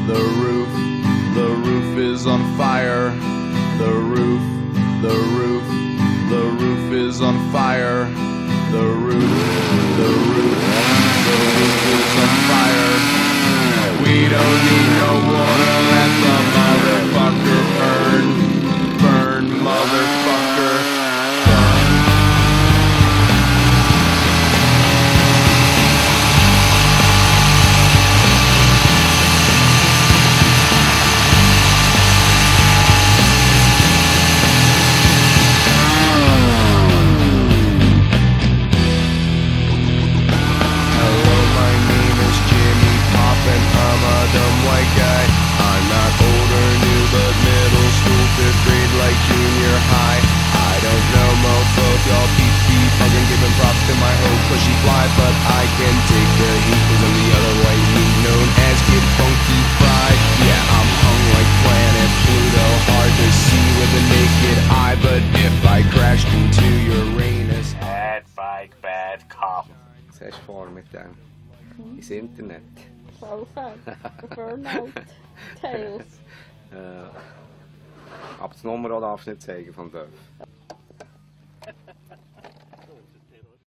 the roof, the roof is on fire. The roof, the roof, the roof is on fire. The roof, the roof, the roof is on fire. We don't need no water, let the motherfucker burn. Burn, motherfucker, burn. Dumb white guy. I'm not old or new, but middle school, 5th grade, like junior high. I don't know mofo, y'all beep fucking giving props to my hoe, cause she fly, but I can take the heat, cause I'm the other white meat known as Kid Funky Fried. Yeah, I'm hung like planet Pluto, hard to see with a naked eye, but if I crashed into Uranus, bad bike, bad cop. Was hast du vor mit dem? Ins Internet? Vorfall, Burnout, Tales. Aber das Nummer darfst du nicht zeigen vom Dorf.